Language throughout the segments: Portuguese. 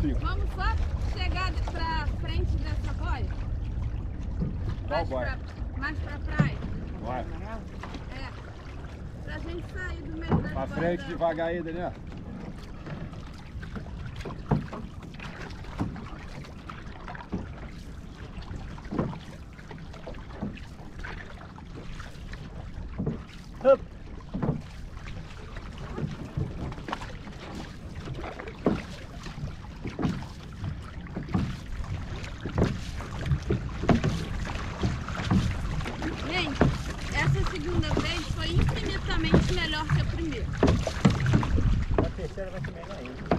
explico. Vamos só chegar pra frente dessa boia? Qual boia? Mais pra praia. Vai. É. Pra gente sair do meio da Pra frente, devagar aí, Daniel. Hup. Gente, essa segunda vez foi infinitamente melhor que a primeira. A terceira vai ser melhor ainda.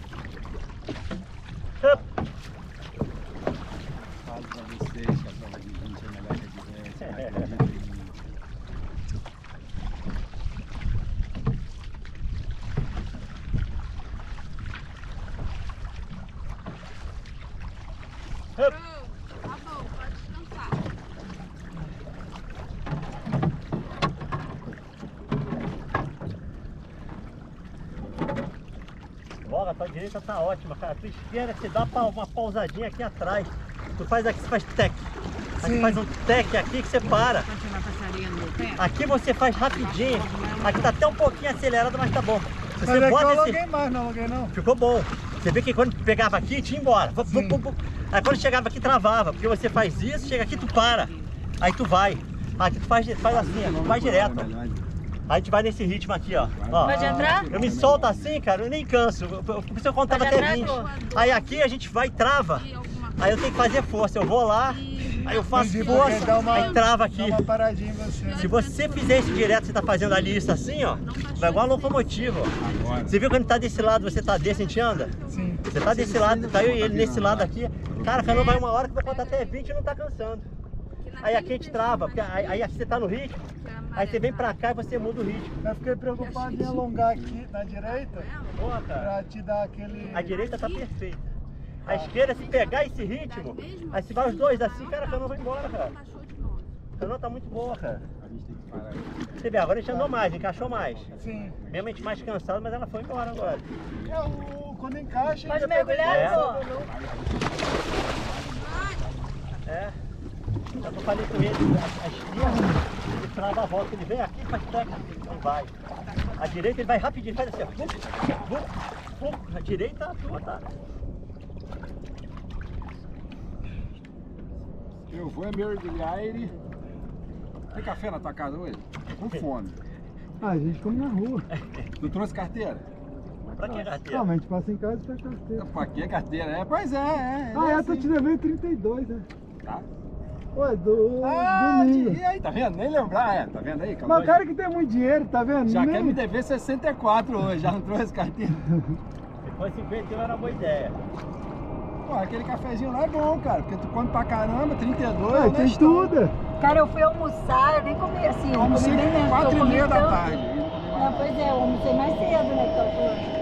Hup. Falo pra vocês que a prova de 20 é melhor que a de 10. Não acreditem em mim. Hup. Tá bom, pode descansar. Logo, a tua direita tá ótima, cara. A tua esquerda você dá uma pausadinha aqui atrás. Tu faz aqui, você faz tec. Aqui faz um tec aqui que você para. Continuar passarinha no meu pé? Aqui você faz rapidinho. Aqui tá até um pouquinho acelerado, mas tá bom. Se Mas você é que eu bota aluguei mais, não aluguei não. Ficou bom. Você vê que quando pegava aqui, tinha embora. Aí quando chegava aqui, travava. Porque você faz isso, chega aqui, tu para. Aí tu vai. Aqui tu faz assim, ó, vai direto. Aí a gente vai nesse ritmo aqui, ó. Pode entrar? Eu me solto assim, cara, eu nem canso. Eu contava Pode até entrar, 20. Aí aqui a gente vai e trava. Aí eu tenho que fazer força. Eu vou lá, aí eu faço Entendi, porque força, dá uma- aí trava aqui. Dá uma paradinha em você. Se você fizer isso direto, você tá fazendo ali isso assim, ó, vai igual uma locomotiva, ó. Agora. Você viu quando tá desse lado, você tá desse, a gente anda? Sim. Você tá desse lado, tá eu e ele nesse lado aqui. Cara, quando vai uma hora que vai contar até 20 e não tá cansando. Aí aqui a gente trava, porque aí você tá no ritmo, aí você vem pra cá e você muda o ritmo. Eu fiquei preocupado em alongar aqui na direita Boa, cara. pra te dar aquele... A direita tá perfeita. A esquerda, se pegar esse ritmo, aí se vai os dois assim, cara, a canoa vai embora, cara. A canoa tá muito boa, cara. A gente tem que parar aí. Você vê, agora a gente andou mais, encaixou mais. Sim. Mesmo a gente mais cansado, mas ela foi embora agora. Quando encaixa... Pode independente mergulhar, do pô? ou não. É. Já que eu falei com ele, a esquerda, ele trava a volta, ele vem aqui, faz técnica, não vai. A direita ele vai rapidinho, faz assim, ó. A direita, a tua tá. Eu vou mergulhar ele. Tem café na tua casa hoje? Tô com fome. Ah, a gente come na rua. Tu trouxe carteira? Pra que carteira? Ah, mas a gente passa em casa e faz carteira. Pra que carteira? É, pois é. Ah, assim. tô te levando 32, né? Tá. Ué, do Ah, domingo. e aí, tá vendo? Nem lembrar, tá vendo aí? Mas o cara que tem muito dinheiro, tá vendo? já Nem- quer me dever 64 hoje, já não trouxe carteira. Se fosse 51 era uma boa ideia. Pô, aquele cafezinho lá é bom, cara, porque tu come pra caramba, 32, Ué, tem tudo. Cara, eu fui almoçar, eu nem comi assim. Eu almocei comi bem menos, porque eu 4h30 da comi tarde. tanto. Não, pois é, eu almocei mais cedo, né? Que eu fui.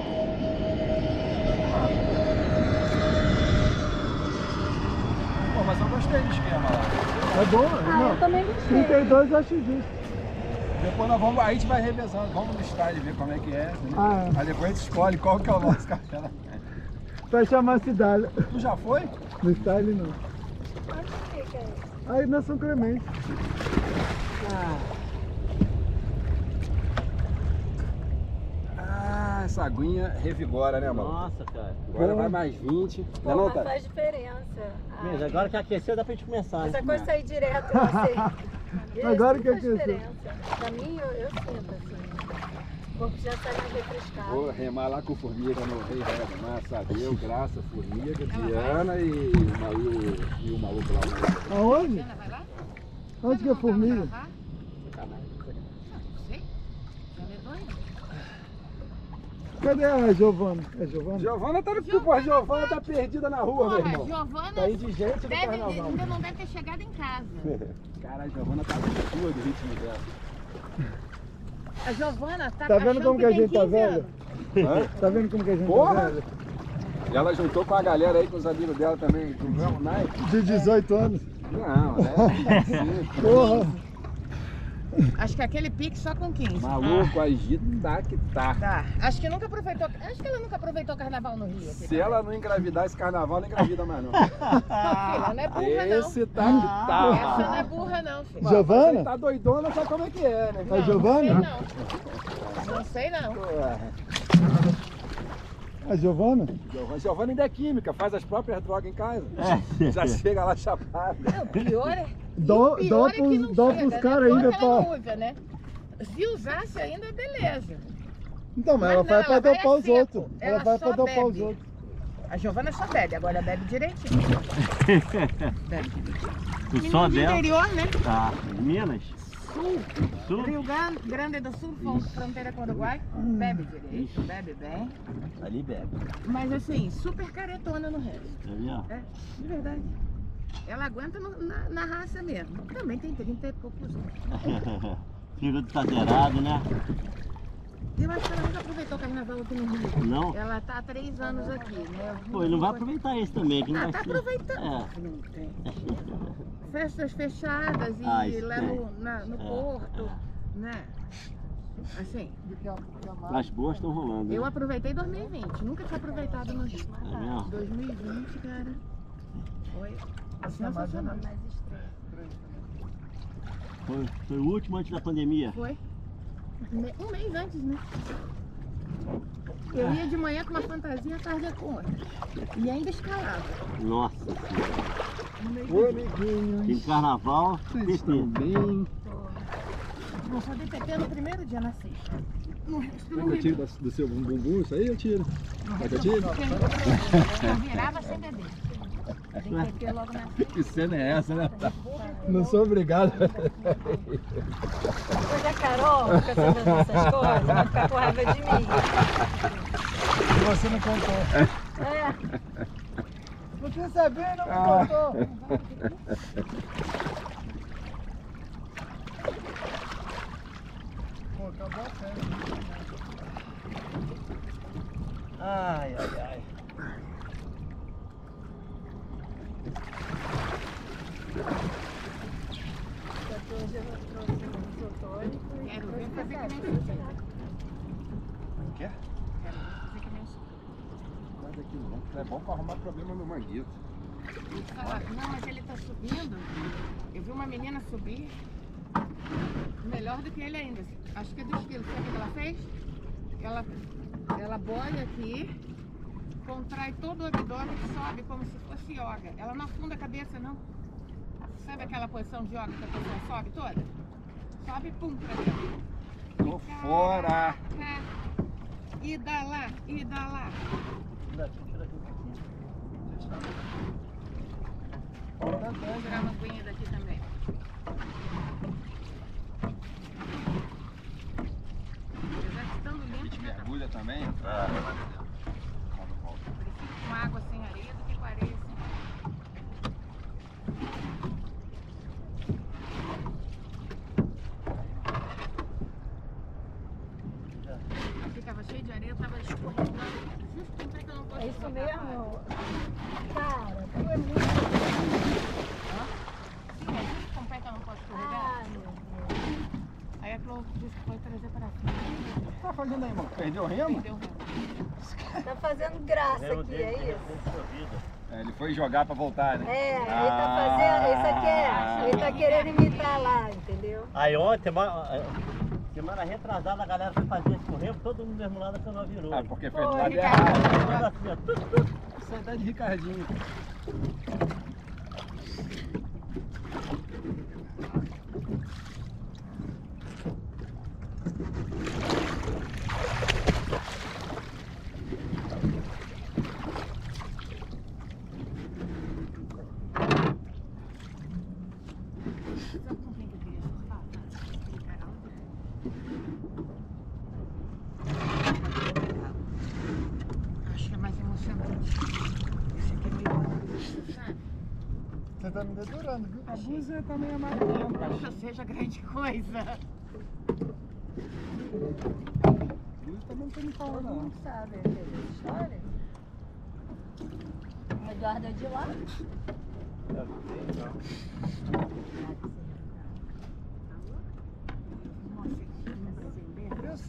Pô, mas eu gostei do esquema lá. É bom, Ah, eu também gostei. 32 eu acho justo. Depois nós vamos, aí a gente vai revezando, vamos no estádio ver como é que é. Entendeu? Ah, é. Aí depois a gente escolhe qual que é o nosso café da manhã. Pra chamar a cidade. Tu já foi? No style não. Onde fica isso? Aí na São Clemente. Ah, essa aguinha revigora, né, mano? Nossa, cara. Agora vai mais 20. Não é não, Mas tá? faz diferença. Mesmo, agora que aqueceu dá pra gente começar. Essa Né? coisa sair direto, eu não sei. Agora Isso que faz aqueceu. diferença. Pra mim, eu sinto assim. O corpo já sai mais refrescado. Vou remar lá com formiga no Rei Rega. Massa, Deus, Graça, Formiga, Diana e o maluco lá. Aonde? Ana, vai lá? Onde que é formiga? Cadê a Giovana? É Giovana? Giovana tá no pô, a Giovana tá perdida na rua, meu Porra, irmão. Giovana Tá indigente do carnaval. ainda não deve ter chegado em casa. Cara, a Giovana tá na rua do ritmo dela. A Giovana tá Tá vendo achando como que a tem gente tá 15 velho? anos. Hã? Tá vendo como que a gente Porra! tá velho? E ela juntou com a galera aí, com os amigos dela também, do mesmo naipe. De 18 anos. Não, né? Sim. Porra! Acho que aquele pique só com 15. Maluco, agito dá que tá. Tá. Acho que ela nunca aproveitou carnaval no Rio. Se ela não engravidar esse carnaval, não engravida mais não. Filha, não é burra não. Esse tá que tá. Essa não é burra não, filho. Giovana? Você tá doidona, sabe como é que é, né? É Giovana? Não sei não. É Giovana? Giovana ainda é química, faz as próprias drogas em casa. Já chega lá chapada. Não, pior é... Dó que não pros chega, caras né? ainda, Porque ela pá. não usa, né? Se usasse ainda, beleza. Então, mas ela Mas vai não, pra ela vai dopar os seco. outros. Ela Ela vai só pra dopar os bebe. outros. A Giovana só bebe, agora bebe direitinho. O Menino som do dela. interior, né? Tá. Minas? Sul. Rio Grande do Sul, fronteira com o Uruguai. Bebe direito, bebe bem. Ali bebe. Mas assim, super caretona no resto. Tá vendo? É, de verdade. Ela aguenta na raça mesmo. Também tem 30 e poucos anos. Fígado tá zerado, né? Eu acho que ela nunca aproveitou o carnaval aqui no Rio. Não? Ela tá há 3 anos aqui, né? Pô, ele não vai aproveitar esse também, que não vai Tá ser. aproveitando. É. Não tem. Festas fechadas e Ah, isso lá tem. no porto, né? Assim, As boas estão rolando. eu Né? aproveitei 2020, nunca tinha aproveitado no Rio. É mesmo? 2020, cara, foi sensacional. Foi o último antes da pandemia. Foi um mês antes, né? Eu ia de manhã com uma fantasia, à tarde com outra. E ainda escalava. Nossa senhora. Ô, amiguinhos. Tem carnaval, Vocês estão bem? Eu só dei PT no primeiro dia, na sexta. No resto Quer não que eu vi. tire do seu bumbum isso aí? Eu tiro. Quer que eu tire? Eu virava sem beber. Dei PT logo na sexta. Que cena é essa, né? Não sou obrigado. Hoje a Carol fica sabendo essas coisas, vai ficar com raiva de mim. Você não contou. É. Não quis saber, não me contou. Pô, acabou a festa. Ai, ai, ai. Hoje eu trouxe um isotônico e Quero ver trouxe fazer que café. nem você. Quer? Quero ver fazer que nem você. Sai daqui não. É bom pra arrumar problema no manguito. Não, mas ele tá subindo. Eu vi uma menina subir. Melhor do que ele ainda. Acho que é do estilo. Sabe o que ela fez? Ela boia aqui, contrai todo o abdômen e sobe como se fosse yoga. Ela não afunda a cabeça, não. Sabe aquela posição de yoga que a pessoa sobe toda? Sobe, pum, pra dentro. Tô fora. Caraca. E dá lá, e dá lá. Vou tirar uma aguinha daqui também. Apesar de estando limpo, né? Mergulha também? Com água sem areia do que com areia sem água. Aqui tava cheio de areia, eu tava escorregando. Justo como é que eu não posso É isso jogar mesmo? Cara, tu é muito... Sim, é justo como é que eu não posso escorregar. Ah, meu Deus. Aí a Clô disse que foi trazer pra cima. O que tá fazendo aí, mano? Perdeu o remo? Perdeu o remo. Tá fazendo graça aqui, é isso? É, ele foi jogar pra voltar, né? É, ele tá fazendo... Isso aqui é... Ele tá querendo imitar lá, entendeu? Aí ontem, semana retrasada, a galera foi fazer esse correio, todo mundo mesmo lado, a canoa virou. Ah, porque fez do Foi, lado Ricardo. errado. Tudo assim, ó, tudo. Saudade de Ricardinho. Sabe com quem que eu queria surfar? Aquele cara lá. Acho que é mais emocionante. Esse aqui é meio... Sabe? Você tá me dedurando, viu? A blusa tá meio amarelenta. Não que eu seja grande coisa. A blusa também não tem me falar, Todo não. mundo sabe essa história. O Eduardo é de lá.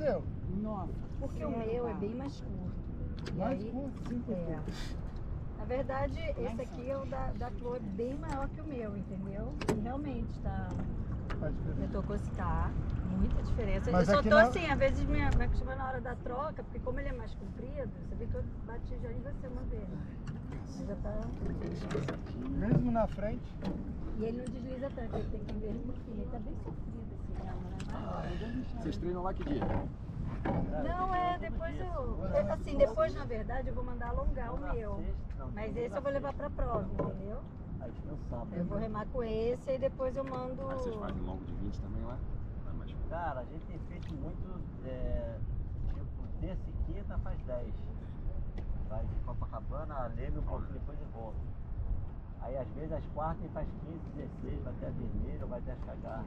seu? Nossa. Porque o meu é bem mais curto. E Mais aí, curto, sim, é. Na verdade, esse aqui é o da Chloe, bem maior que o meu, entendeu? E realmente tá. Faz diferença. Eu tô com esse tá. Muita diferença. Mas eu só aqui tô na- assim, às vezes me acostuma na hora da troca, porque como ele é mais comprido, você vê que eu bati já em você uma vez. Mas já tá. Mesmo na frente. E ele não desliza tanto, ele tem que ver ele no fim. Ele tá bem sofrido assim, né? Vocês treinam lá que dia? Não, depois assim, depois na verdade eu vou mandar alongar o meu. Mas esse eu vou levar pra prova, entendeu? Aí tem o sábado. Eu vou remar com esse e depois eu mando. Mas vocês fazem longo de 20 também lá? Não é mais curto? Cara, a gente tem feito muito, tipo, terça e quinta faz 10. Vai de Copacabana, leme um pouquinho depois de volta. Aí às vezes às quartas faz 15, 16, vai até a Vermelha, vai até a Chagar.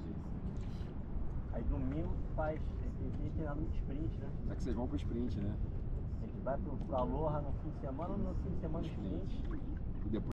Aí domingo faz, tem treinado muito sprint, né? É que vocês vão pro sprint, né? A gente vai pro Aloha no fim de semana, no fim de semana sprint. E depois